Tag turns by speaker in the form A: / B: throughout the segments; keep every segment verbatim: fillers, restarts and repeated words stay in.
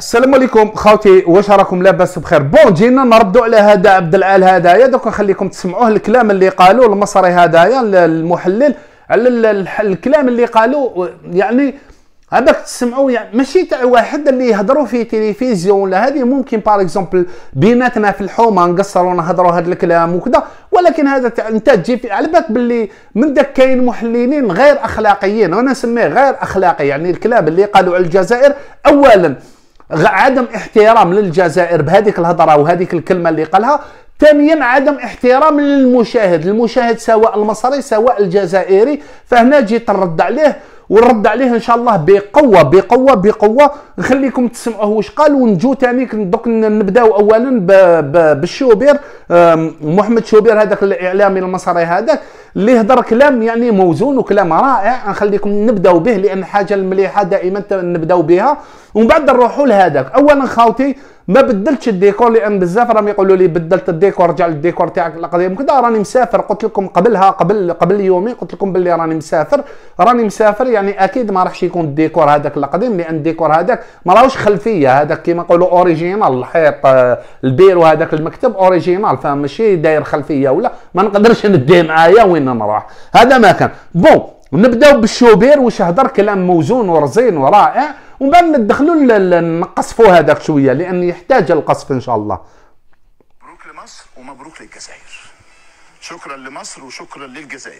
A: السلام عليكم خوتي، واش راكم لاباس بخير؟ بون جينا نردوا على هذا عبد العال هدايا. دوك نخليكم تسمعوه الكلام اللي قالوا المصري هدايا المحلل على الكلام اللي قالوا. يعني هذاك تسمعوا يعني ماشي تاع واحد اللي يهضروا في تلفزيون ولا هذه، ممكن باغ اكزومبل بيناتنا في الحومه نقصروا نهضروا هذا الكلام وكذا، ولكن هذا تاع انت تجي في على بالك باللي من داك كاين محللين غير اخلاقيين، وانا نسميه غير اخلاقي. يعني الكلام اللي قالوا على الجزائر اولا عدم احترام للجزائر بهذيك الهضره وهذيك الكلمه اللي قالها، ثانيا عدم احترام للمشاهد، المشاهد سواء المصري سواء الجزائري. فهنا جيت نرد عليه ونرد عليه ان شاء الله بقوه بقوه بقوه. نخليكم تسمعوه واش قال ونجو ثاني دوك نبداو اولا بالشوبير محمد شوبير، هذاك الاعلامي المصري هذاك اللي هضر كلام يعني موزون وكلام رائع. نخليكم نبداو به لان حاجه المليحه دائما نبداو بها، ومن بعد نروحوا لهذاك. اولا خاوتي ما بدلتش الديكور، لان بزاف راهم يقولوا لي بدلت الديكور، رجع للديكور تاعك القديم كذا. راني مسافر، قلت لكم قبلها قبل قبل يومين قلت لكم باللي راني مسافر راني مسافر يعني اكيد ما راحش يكون الديكور هذاك القديم، لان الديكور هذاك ما راهوش خلفيه، هذاك كيما نقولوا اوريجينال، الحيط البيرو هذاك المكتب اوريجينال، فماشي داير خلفيه ولا ما نقدرش نديه معايا وين نروح. هذا ما كان بون. نبداو بالشوبير واش هضر كلام موزون ورزين ورائع، ومن بعد ندخلوا نقصفوا هذاك شويه لان يحتاج القصف ان شاء الله.
B: مبروك لمصر ومبروك للجزائر. شكرا لمصر وشكرا للجزائر.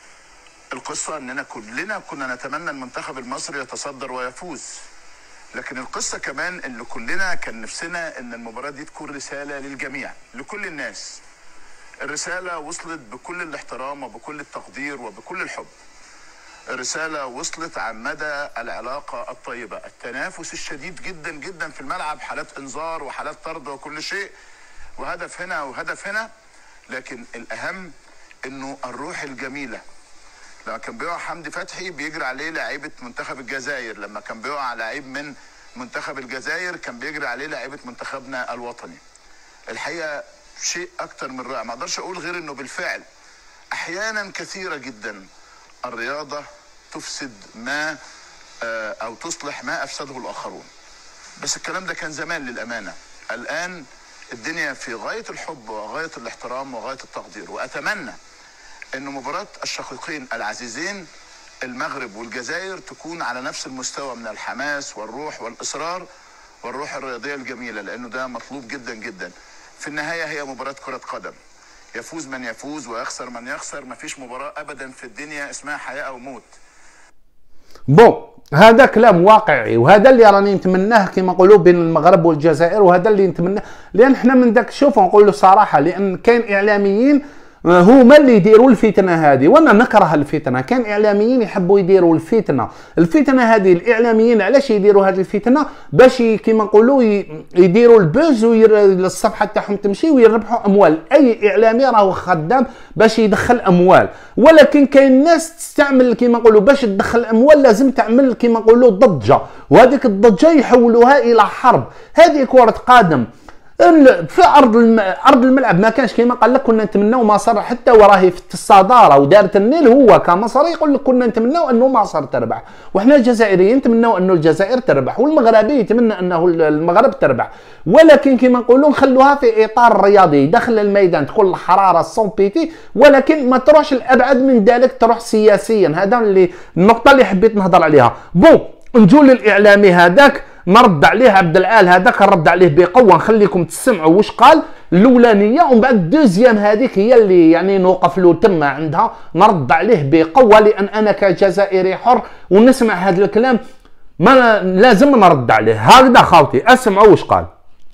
B: القصه اننا كلنا كنا نتمنى المنتخب المصري يتصدر ويفوز، لكن القصه كمان ان كلنا كان نفسنا ان المباراه دي تكون رساله للجميع لكل الناس. الرساله وصلت بكل الاحترام وبكل التقدير وبكل الحب. الرسالة وصلت عن مدى العلاقة الطيبة، التنافس الشديد جدا جدا في الملعب، حالات انذار وحالات طرد وكل شيء، وهدف هنا وهدف هنا، لكن الأهم انه الروح الجميلة. لما كان بيقع حمدي فتحي بيجري عليه لاعيبة منتخب الجزائر، لما كان بيقع لاعب من منتخب الجزائر كان بيجري عليه لاعيبة منتخبنا الوطني. الحقيقة شيء أكتر من رائع، ما اقدرش أقول غير انه بالفعل أحيانا كثيرة جدا الرياضة تفسد ما أو تصلح ما أفسده الآخرون، بس الكلام ده كان زمان للأمانة. الآن الدنيا في غاية الحب وغاية الاحترام وغاية التقدير، وأتمنى أن مباراة الشقيقين العزيزين المغرب والجزائر تكون على نفس المستوى من الحماس والروح والإصرار والروح الرياضية الجميلة، لأنه ده مطلوب جدا جدا. في النهاية هي مباراة كرة قدم، يفوز من يفوز ويخسر من يخسر، مفيش مباراة أبدا في الدنيا اسمها حياة أو موت.
A: بون هذا كلام واقعي، وهذا اللي راني نتمناه كما نقولوا بين المغرب والجزائر، وهذا اللي نتمناه لان احنا من داك شوفوا نقول له صراحه، لان كاين اعلاميين هما اللي يديروا الفتنه هذه، وانا نكره الفتنه. كان اعلاميين يحبوا يديروا الفتنه، الفتنه هذه الاعلاميين علاش يديروا هذه الفتنه؟ باش كيما نقولوا يديروا البوز والصفحه تاعهم تمشي ويربحوا اموال. اي اعلامي راهو خدام باش يدخل اموال، ولكن كاين ناس تستعمل كيما نقولوا باش تدخل اموال لازم تعمل كيما نقولوا ضجه، وهذيك الضجه يحولوها الى حرب. هذه كره قدم في ارض الم... ارض الملعب ما كانش كيما قال لك. كنا نتمناو مصر حتى وراهي في الصداره ودارت النيل، هو كمصري يقول لك كنا نتمناو انه مصر تربح، وحنا الجزائريين نتمناو انه الجزائر تربح، والمغربي يتمنى انه المغرب تربح. ولكن كيما نقولوا نخلوها في اطار رياضي، داخل الميدان تكون الحراره الصون بيتي، ولكن ما تروحش الابعد من ذلك، تروح سياسيا. هذا اللي النقطه اللي حبيت نهضر عليها. بون نجول للاعلامي هذاك نرد عليه عبد العال هذاك، نرد عليه بقوه. نخليكم تسمعوا واش قال الاولانيه، ومن بعد الدوزيام هذيك هي اللي يعني نوقف له تما عندها نرد عليه بقوه، لان انا كجزائري حر ونسمع هذا الكلام ما لازم نرد عليه. هكذا خاوتي اسمعوا واش قال.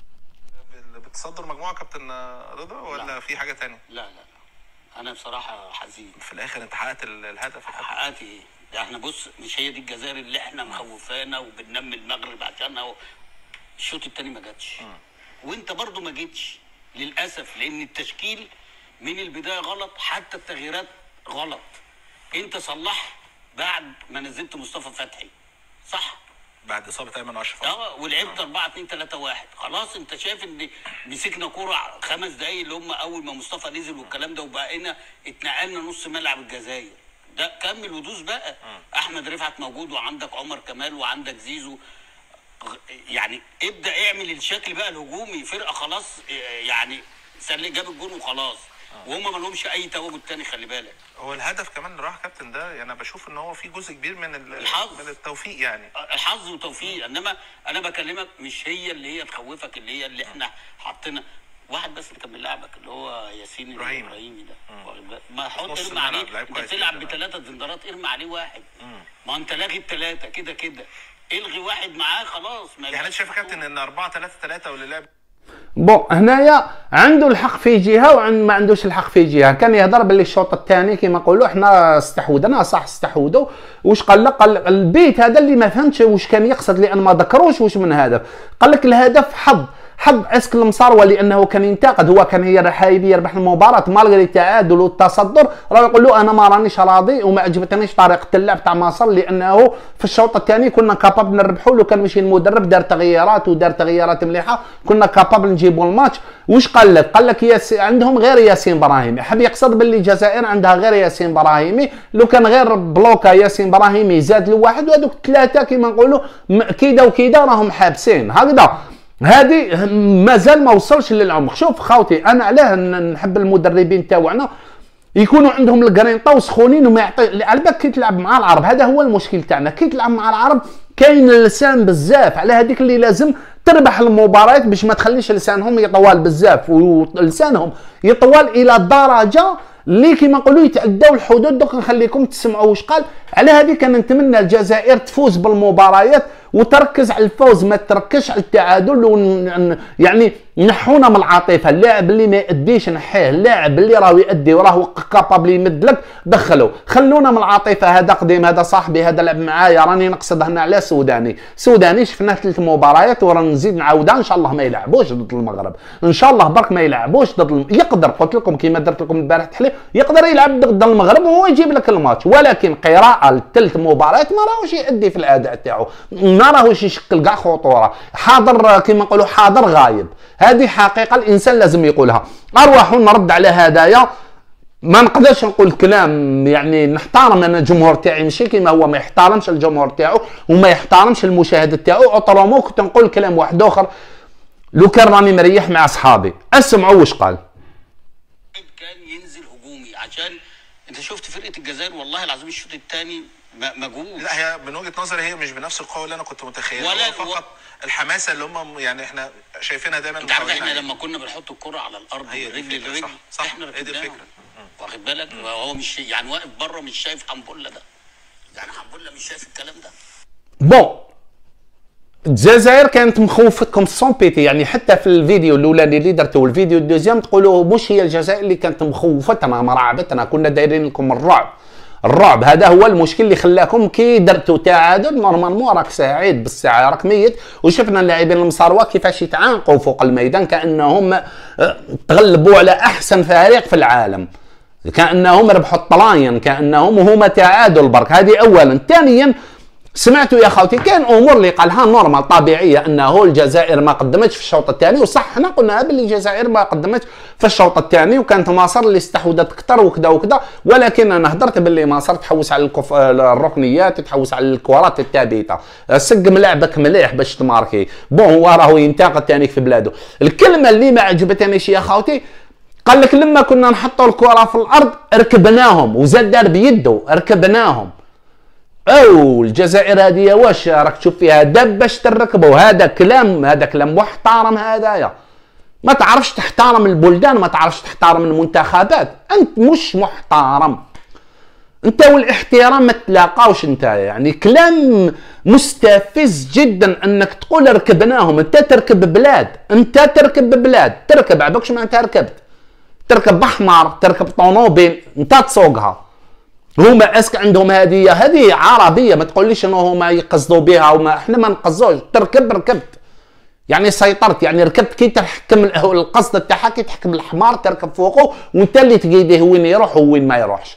C: بتصدر مجموعه كابتن رضا ولا لا. في حاجه ثانيه؟
D: لا لا لا انا بصراحه حزين.
C: في الاخر انت حققت الهدف.
D: حققت ايه؟ ده احنا بص، مش هي دي الجزائر اللي احنا مخوفانا وبننمي المغرب عشانها. الشوط الثاني ما جاتش، وانت برضو ما جيتش للاسف، لان التشكيل من البدايه غلط، حتى التغييرات غلط. انت صلحت بعد ما نزلت مصطفى فتحي، صح؟
C: بعد اصابه ايمن اشرف
D: اه ولعبت أربعة اتنين تلاتة واحد. خلاص انت شايف ان مسكنا كوره خمس دقايق اللي هم اول ما مصطفى نزل والكلام ده، وبقينا اتنقلنا نص ملعب الجزائر. ده كمل ودوس بقى. م. احمد رفعت موجود، وعندك عمر كمال، وعندك زيزو. يعني ابدا اعمل الشكل بقى الهجومي، فرقه خلاص يعني سلك جاب الجون وخلاص، وهم ما لهمش اي تواجد تاني. خلي بالك
C: هو الهدف كمان راح كابتن ده، يعني انا بشوف ان هو في جزء كبير من
D: الحظ،
C: من التوفيق، يعني
D: الحظ وتوفيق. انما انا بكلمك مش هي اللي هي تخوفك، اللي هي اللي احنا حاطينها. واحد بس اللي كان بيلعبك اللي هو ياسين الابراهيمي ده، ما حط ارمي عليه، انت بتلعب بثلاثه زندرات ارمي عليه واحد. مم. ما انت لاغي الثلاثه كده كده، الغي واحد معاه خلاص. ما
C: يعني انت شايف يا كابتن ان أربعة ثلاثة ثلاثة واللي لعب
A: بون هنايا عنده الحق في جهه وما عندوش الحق في جهه. كان يهضر باللي الشوط الثاني كما نقولوا احنا استحوذنا، صح استحوذوا. واش قال لك؟ قال البيت هذا اللي ما فهمتش واش كان يقصد، لان ما ذكروش واش من هدف. قال لك الهدف حظ حظ اسك المصاروه، لانه كان ينتقد، هو كان هي حايب يربح المباراه مالغري التعادل والتصدر، راه يقول له انا ما رانيش راضي وما عجبتنيش طريقه اللعب تاع مصر، لانه في الشوط الثاني كنا كابابل نربحوا. لو كان مشي المدرب دار تغييرات ودار تغييرات مليحه كنا كابابل نجيبوا الماتش. واش قال لك؟ قال لك ياس... عندهم غير ياسين ابراهيمي، حب يقصد باللي الجزائر عندها غير ياسين ابراهيمي. لو كان غير بلوكا ياسين ابراهيمي زاد لواحد، وهذوك الثلاثه كما نقولوا كيدا وكيدا راهم حابسين هكذا. هذه مازال ما وصلش للعمق. شوف خاوتي انا علاه نحب المدربين تاوعنا يكونوا عندهم القرينطه وسخونين وما يعطي. على بالك كي تلعب مع العرب هذا هو المشكل تاعنا، كي تلعب مع العرب كاين اللسان بزاف، على هذيك اللي لازم تربح المباريات باش ما تخليش لسانهم يطوال بزاف، ولسانهم يطوال الى درجه اللي كيما نقولوا يتعداو الحدود. دوك نخليكم تسمعوا واش قال. على هذه كان نتمنى الجزائر تفوز بالمباريات وتركز على الفوز، ما تركزش على التعادل. ون... يعني نحونا من العاطفه، اللاعب اللي ما يأديش نحيه، اللاعب اللي راه يأدي وراه كابابل يمد لك دخلوا. خلونا من العاطفه، هذا قديم هذا صاحبي هذا لعب معايا، راني نقصد هنا على سوداني. سوداني شفناه ثلاث مباريات وراه نزيد نعاودها ان شاء الله ما يلعبوش ضد المغرب، ان شاء الله برك ما يلعبوش ضد الم... يقدر قلت لكم كيما درت لكم البارح تحليل، يقدر يلعب ضد المغرب وهو يجيب لك الماتش، ولكن قراءه الثلاث مباريات ما راهوش يأدي في الاداء تاعو، ما راهوش يشكل كاع خطوره، حاضر كيما نقولوا حاضر غايب. هذه حقيقه الانسان لازم يقولها. اروح نرد على هدايا، ما نقدرش نقول كلام يعني نحترم انا الجمهور تاعي ماشي كيما هو ما يحترمش الجمهور تاعو وما يحترمش المشاهد تاعو. اطرمو كنت نقول كلام واحد اخر لو كان راني مريح مع اصحابي. اسمعوا واش قال.
D: كان ينزل هجومي عشان انت شفت فرقه الجزائر والله العظيم الشوط الثاني مجهود.
C: لا هي من وجهه نظري هي مش بنفس القوه اللي انا كنت متخيلها، ولا فقط و... الحماسه اللي هم يعني احنا شايفينها دايما.
D: انت عارف احنا لما كنا بنحط الكره على الارض رجل لرجل
C: صح, صح
D: احنا
C: هي دي الفكره،
D: واخد بالك؟ هو مش يعني واقف بره مش شايف حنبله ده، يعني حنبله مش شايف الكلام ده.
A: بون الجزائر كانت مخوفتكم سون بيتي، يعني حتى في الفيديو الاولاني اللي درته والفيديو الدوزيام تقولوا مش هي الجزائر اللي كانت مخوفتنا مرعبتنا، كنا دايرين لكم الرعب. الرعب هذا هو المشكل اللي خلاكم كي درتوا تعادل نورمالمون راك سعيد بالساعه راك ميت. وشفنا اللاعبين المصاروه كيفاش يتعانقوا فوق الميدان كانهم تغلبوا على احسن فريق في العالم، كانهم ربحوا الطلاين، كانهم هما تعادل برك. هذه اولا. ثانيا سمعتوا يا خوتي كان امور اللي قالها نورمال طبيعيه، انه الجزائر ما قدمتش في الشوط الثاني، وصح حنا قلنا باللي الجزائر ما قدمتش في الشوط الثاني وكانت مصر اللي استحوذت اكثر وكذا وكذا. ولكن انا هضرت باللي مصر تحوس على الكف... الركنيات، تحوس على الكرات الثابته، سقم لعبك مليح باش تماركي. بون هو راهو ينتقد ثاني في بلاده. الكلمه اللي ما عجبتنيش يا خوتي قال لك لما كنا نحطوا الكره في الارض ركبناهم، وزاد دار بيده ركبناهم. او الجزائر هذه واش راك تشوف فيها دب باش تركبوا؟ هذا كلام هذا كلام محترم هذايا. ما تعرفش تحترم البلدان، ما تعرفش تحترم المنتخبات، انت مش محترم. انت والاحترام ما تلاقاوش انت، يعني كلام مستفز جدا انك تقول ركبناهم. انت تركب بلاد، انت تركب بلاد، تركب عباكش معناتها ركبت، تركب بحمار، تركب طونوبيل، انت تسوقها. هما اسك عندهم هذه هذه عربيه، ما تقوليش انه هما يقصدوا بها وما احنا ما نقصدوش. تركب ركبت يعني سيطرت، يعني ركبت كي تحكم القصد تاعها كي تحكم الحمار تركب فوقه وانت اللي تقيديه وين يروح وين ما يروحش.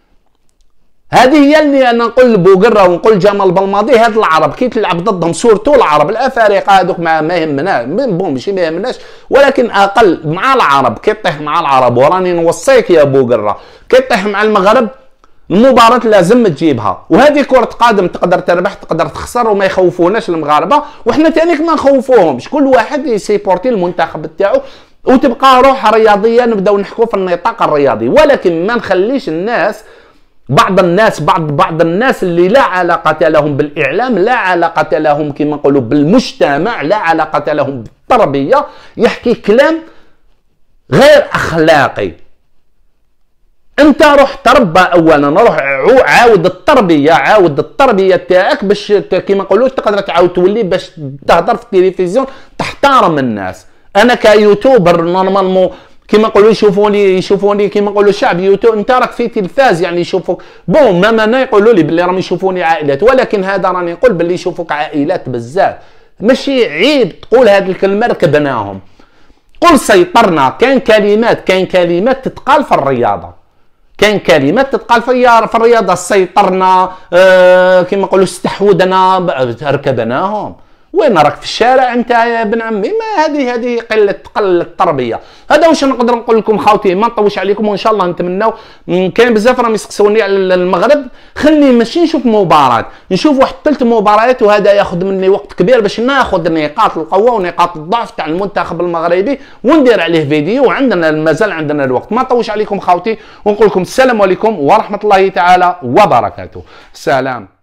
A: هذه هي اللي انا نقول لبوقره ونقول جمال بالماضي، هاد العرب كي تلعب ضدهم سورتو العرب الافارقه هذوك ما, ما يهمناش، بون ماشي ما يهمناش ولكن اقل مع العرب كي طيح مع العرب. وراني نوصيك يا بوقره كي طيح مع المغرب المباراة لازم تجيبها، وهذه كرة قدم تقدر تربح تقدر تخسر، وما يخوفوناش المغاربة، وحنا تانيك ما نخوفوهمش، كل واحد يسيبورتي المنتخب تاعو وتبقى روح رياضية نبداو نحكوا في النطاق الرياضي، ولكن ما نخليش الناس بعض الناس بعض بعض الناس اللي لا علاقة لهم بالإعلام، لا علاقة لهم كما نقولوا بالمجتمع، لا علاقة لهم بالتربية، يحكي كلام غير أخلاقي. انت روح تربى اولا، روح عاود التربيه، عاود التربيه تاعك باش كيما نقولوا تقدر تعاود تولي باش تهضر في التلفزيون تحترم الناس. انا كيوتيوبر نورمالمون كيما نقولوا يشوفوني يشوفوني كيما نقولوا شعب يوتيوب، انت راك في تلفاز يعني يشوفوك بون، ماما انا يقولوا لي باللي راهم يشوفوني عائلات، ولكن هذا راني نقول باللي يشوفوك عائلات بزاف، ماشي عيب تقول هذه الكلمه ركبناهم. قل سيطرنا، كاين كلمات كاين كلمات تتقال في الرياضه، كاين كلمات تتقال في الرياضه، سيطرنا آه كما نقولوا استحوذنا ركبناهم. وين راك في الشارع انت يا ابن عمي؟ ما هذه هذه قله قله التربيه. هذا واش نقدر نقول لكم خاوتي، ما نطوش عليكم، وان شاء الله نتمناو. كاين بزاف راهم يسقسوني على المغرب، خليني ماشي نشوف مباراه، نشوف واحد ثلاث مباريات، وهذا ياخذ مني وقت كبير باش ناخذ نقاط القوه ونقاط الضعف تاع المنتخب المغربي وندير عليه فيديو، وعندنا مازال عندنا الوقت. ما نطوش عليكم خاوتي، ونقول لكم السلام عليكم ورحمه الله تعالى وبركاته. سلام.